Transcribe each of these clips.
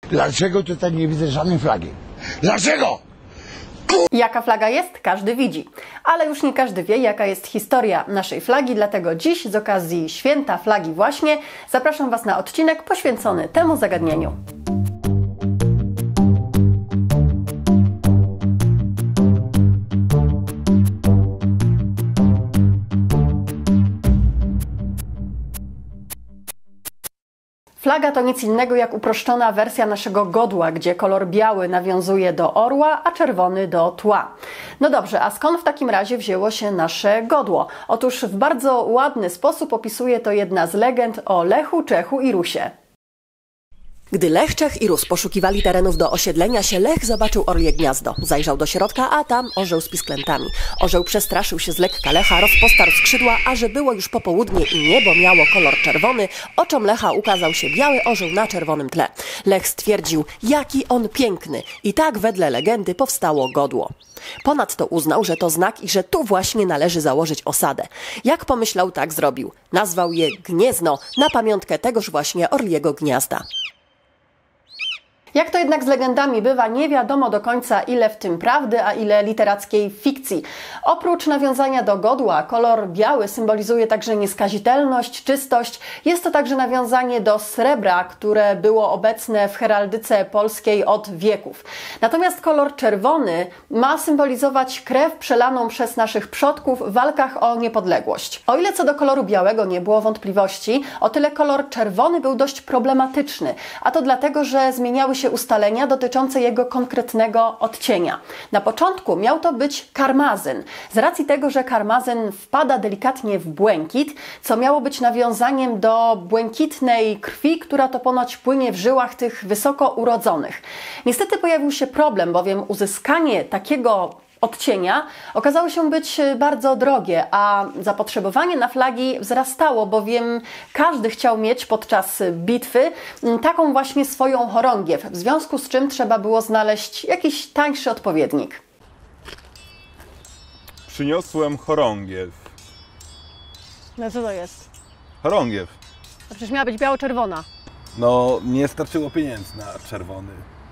Dlaczego tutaj nie widzę żadnej flagi? Dlaczego? Jaka flaga jest, każdy widzi. Ale już nie każdy wie, jaka jest historia naszej flagi, dlatego dziś z okazji Święta Flagi właśnie zapraszam Was na odcinek poświęcony temu zagadnieniu. Flaga to nic innego jak uproszczona wersja naszego godła, gdzie kolor biały nawiązuje do orła, a czerwony do tła. No dobrze, a skąd w takim razie wzięło się nasze godło? Otóż w bardzo ładny sposób opisuje to jedna z legend o Lechu, Czechu i Rusie. Gdy Lech, Czech i Rus poszukiwali terenów do osiedlenia się, Lech zobaczył orlie gniazdo. Zajrzał do środka, a tam orzeł z pisklętami. Orzeł przestraszył się z lekka Lecha, rozpostarł skrzydła, a że było już popołudnie i niebo miało kolor czerwony, oczom Lecha ukazał się biały orzeł na czerwonym tle. Lech stwierdził, jaki on piękny. I tak wedle legendy powstało godło. Ponadto uznał, że to znak i że tu właśnie należy założyć osadę. Jak pomyślał, tak zrobił. Nazwał je Gniezno na pamiątkę tegoż właśnie orliego gniazda. Jak to jednak z legendami bywa, nie wiadomo do końca, ile w tym prawdy, a ile literackiej fikcji. Oprócz nawiązania do godła, kolor biały symbolizuje także nieskazitelność, czystość. Jest to także nawiązanie do srebra, które było obecne w heraldyce polskiej od wieków. Natomiast kolor czerwony ma symbolizować krew przelaną przez naszych przodków w walkach o niepodległość. O ile co do koloru białego nie było wątpliwości, o tyle kolor czerwony był dość problematyczny, a to dlatego, że zmieniały się ustalenia dotyczące jego konkretnego odcienia. Na początku miał to być karmazyn. Z racji tego, że karmazyn wpada delikatnie w błękit, co miało być nawiązaniem do błękitnej krwi, która to ponoć płynie w żyłach tych wysoko urodzonych. Niestety pojawił się problem, bowiem uzyskanie takiego odcienia okazało się być bardzo drogie, a zapotrzebowanie na flagi wzrastało, bowiem każdy chciał mieć podczas bitwy taką właśnie swoją chorągiew, w związku z czym trzeba było znaleźć jakiś tańszy odpowiednik. Przyniosłem chorągiew. No co to jest? Chorągiew. To przecież miała być biało-czerwona. No, nie starczyło pieniędzy na czerwony.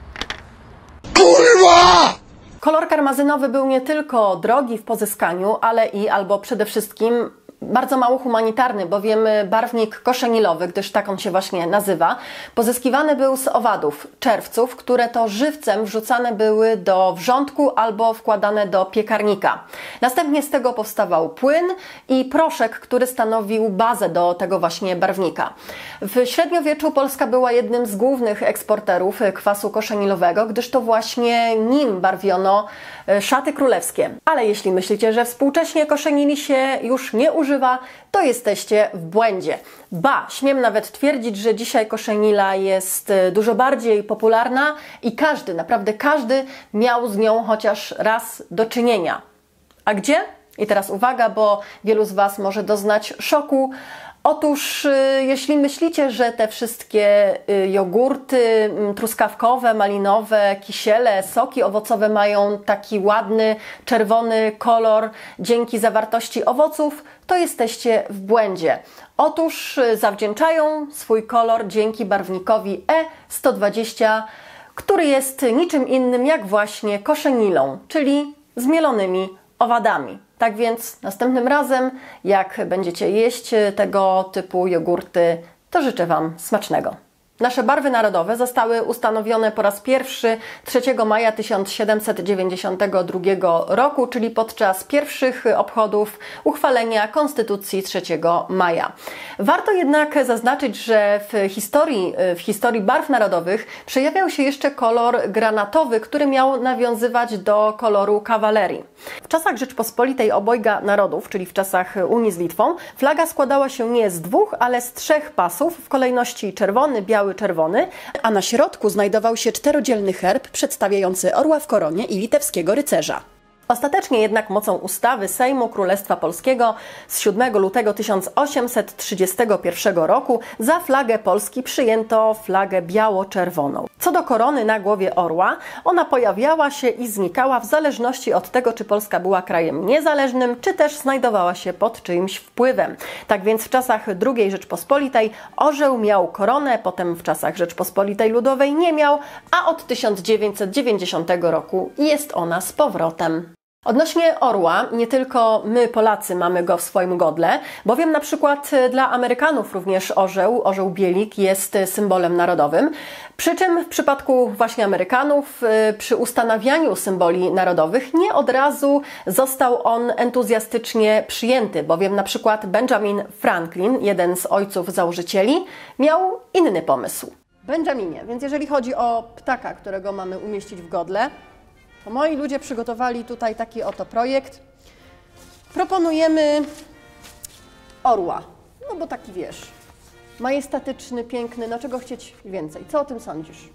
Kurwa! Kolor karmazynowy był nie tylko drogi w pozyskaniu, ale i albo przede wszystkim bardzo mało humanitarny, bowiem barwnik koszenilowy, gdyż tak on się właśnie nazywa, pozyskiwany był z owadów, czerwców, które to żywcem wrzucane były do wrzątku albo wkładane do piekarnika. Następnie z tego powstawał płyn i proszek, który stanowił bazę do tego właśnie barwnika. W średniowieczu Polska była jednym z głównych eksporterów kwasu koszenilowego, gdyż to właśnie nim barwiono szaty królewskie. Ale jeśli myślicie, że współcześnie koszenili się już nie używa, to jesteście w błędzie. Ba, śmiem nawet twierdzić, że dzisiaj koszenila jest dużo bardziej popularna i każdy, naprawdę każdy miał z nią chociaż raz do czynienia. A gdzie? I teraz uwaga, bo wielu z Was może doznać szoku. Otóż jeśli myślicie, że te wszystkie jogurty truskawkowe, malinowe, kisiele, soki owocowe mają taki ładny, czerwony kolor dzięki zawartości owoców, to jesteście w błędzie. Otóż zawdzięczają swój kolor dzięki barwnikowi E120, który jest niczym innym jak właśnie koszenilą, czyli zmielonymi owadami. Tak więc następnym razem, jak będziecie jeść tego typu jogurty, to życzę Wam smacznego. Nasze barwy narodowe zostały ustanowione po raz pierwszy 3 maja 1792 roku, czyli podczas pierwszych obchodów uchwalenia Konstytucji 3 maja. Warto jednak zaznaczyć, że w historii barw narodowych przejawiał się jeszcze kolor granatowy, który miał nawiązywać do koloru kawalerii. W czasach Rzeczpospolitej Obojga Narodów, czyli w czasach Unii z Litwą, flaga składała się nie z 2, ale z 3 pasów w kolejności czerwony, biały, czerwony, a na środku znajdował się 4-dzielny herb przedstawiający orła w koronie i litewskiego rycerza. Ostatecznie jednak mocą ustawy Sejmu Królestwa Polskiego z 7 lutego 1831 roku za flagę Polski przyjęto flagę biało-czerwoną. Co do korony na głowie orła, ona pojawiała się i znikała w zależności od tego, czy Polska była krajem niezależnym, czy też znajdowała się pod czyimś wpływem. Tak więc w czasach II Rzeczpospolitej orzeł miał koronę, potem w czasach Rzeczpospolitej Ludowej nie miał, a od 1990 roku jest ona z powrotem. Odnośnie orła, nie tylko my Polacy mamy go w swoim godle, bowiem na przykład dla Amerykanów również orzeł bielik jest symbolem narodowym. Przy czym w przypadku właśnie Amerykanów przy ustanawianiu symboli narodowych nie od razu został on entuzjastycznie przyjęty, bowiem na przykład Benjamin Franklin, jeden z ojców założycieli, miał inny pomysł. Benjaminie, więc jeżeli chodzi o ptaka, którego mamy umieścić w godle, to moi ludzie przygotowali tutaj taki oto projekt. Proponujemy orła, no bo taki wiesz, majestatyczny, piękny, no czego chcieć więcej. Co o tym sądzisz?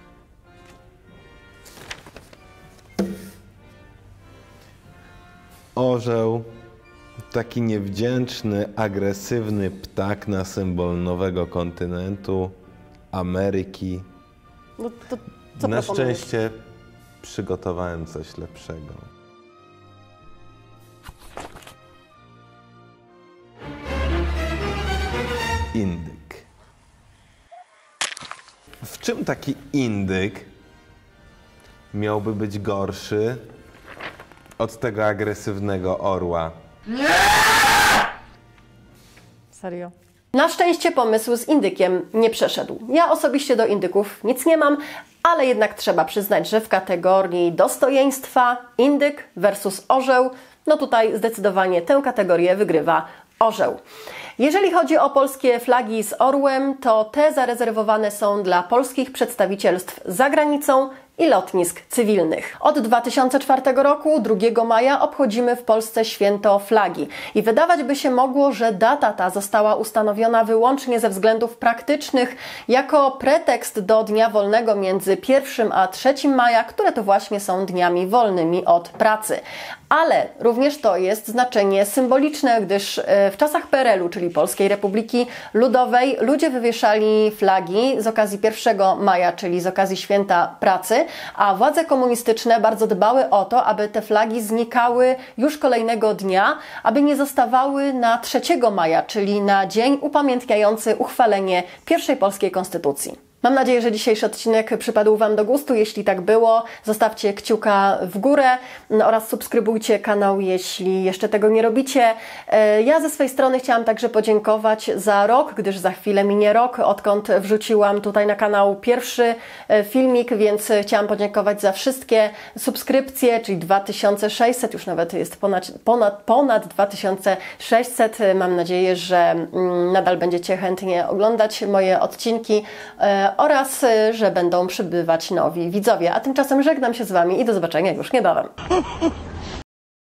Orzeł, taki niewdzięczny, agresywny ptak na symbol nowego kontynentu, Ameryki. No to co Na proponujesz? szczęście przygotowałem coś lepszego. Indyk. W czym taki indyk miałby być gorszy od tego agresywnego orła? Serio? Na szczęście pomysł z indykiem nie przeszedł. Ja osobiście do indyków nic nie mam, ale jednak trzeba przyznać, że w kategorii dostojeństwa indyk versus orzeł, no tutaj zdecydowanie tę kategorię wygrywa orzeł. Jeżeli chodzi o polskie flagi z orłem, to te zarezerwowane są dla polskich przedstawicielstw za granicą i lotnisk cywilnych. Od 2004 roku, 2 maja, obchodzimy w Polsce święto flagi. I wydawać by się mogło, że data ta została ustanowiona wyłącznie ze względów praktycznych, jako pretekst do dnia wolnego między 1 a 3 maja, które to właśnie są dniami wolnymi od pracy. Ale również to jest znaczenie symboliczne, gdyż w czasach PRL-u, czyli Polskiej Republiki Ludowej, ludzie wywieszali flagi z okazji 1 maja, czyli z okazji święta pracy, a władze komunistyczne bardzo dbały o to, aby te flagi znikały już kolejnego dnia, aby nie zostawały na 3 maja, czyli na dzień upamiętniający uchwalenie pierwszej polskiej konstytucji. Mam nadzieję, że dzisiejszy odcinek przypadł Wam do gustu. Jeśli tak było, zostawcie kciuka w górę oraz subskrybujcie kanał, jeśli jeszcze tego nie robicie. Ja ze swojej strony chciałam także podziękować za rok, gdyż za chwilę minie rok, odkąd wrzuciłam tutaj na kanał pierwszy filmik, więc chciałam podziękować za wszystkie subskrypcje, czyli 2600, już nawet jest ponad 2600. Mam nadzieję, że nadal będziecie chętnie oglądać moje odcinki oraz, że będą przybywać nowi widzowie. A tymczasem żegnam się z Wami i do zobaczenia już niebawem.